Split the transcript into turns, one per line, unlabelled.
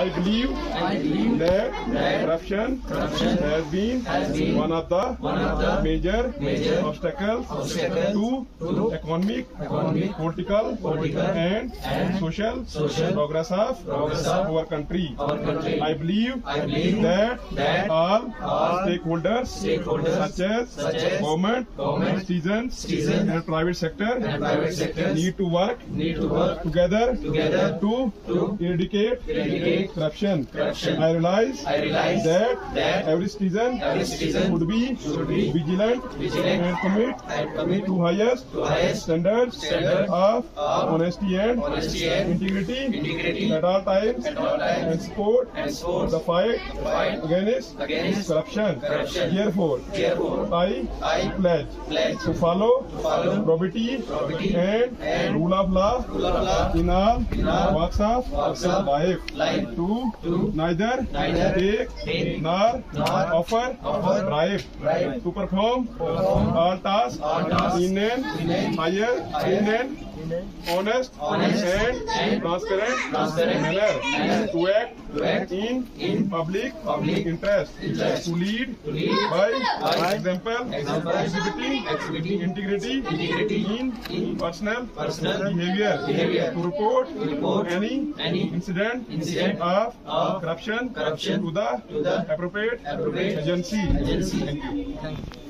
I believe that corruption has been one of the major obstacles to economic, political, and social progress of our country. I believe that all stakeholders such as government, citizens, and private sector need to work together to eradicate corruption. I realize that every citizen should be vigilant and commit to highest standards of honesty and integrity at all times, and support the fight against corruption. Therefore, I pledge to follow probity and rule of law in all walks of life, to neither take nor offer bribe, to perform all tasks in an honest and transparent manner, to act in public interest, to lead by example, exhibiting integrity in personal behavior, to report any incident of corruption to the appropriate agency. Thank you.